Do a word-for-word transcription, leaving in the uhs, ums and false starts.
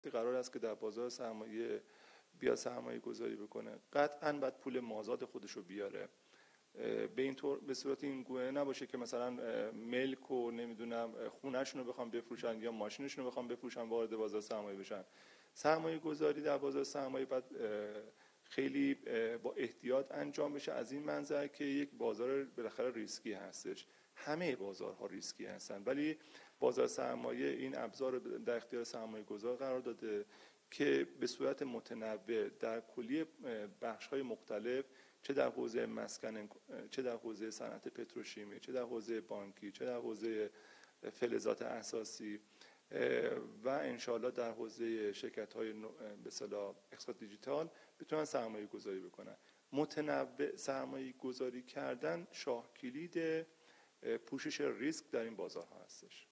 قرار است که در بازار سرمایه بیا سرمایه گذاری بکنه، قطعاً باید پول مازاد خودش رو بیاره. به این طور به صورت این گونه نباشه که مثلا ملک و نمیدونم خونه‌شون رو بخوام بفروشن یا ماشینشون رو بخوام بفروشن وارد بازار سرمایه بشن. سرمایه گذاری در بازار سرمایه باید خیلی با احتیاط انجام بشه، از این منظر که یک بازار بالاخره ریسکی هستش. همه بازارها ریسکی هستن، ولی بازار سرمایه این ابزار در اختیار سرمایه گذار قرار داده که به صورت متنوع در کلیه بخش‌های مختلف، چه در حوزه مسکن، چه در حوزه صنعت پتروشیمی، چه در حوزه بانکی، چه در حوزه فلزات اساسی و انشاءالله در حوزه شرکت‌های به اصطلاح اقتصاد دیجیتال بتونن سرمایه گذاری بکنن. متنوع سرمایه گذاری کردن شاه کلید پوشش ریسک در این بازارها هستش.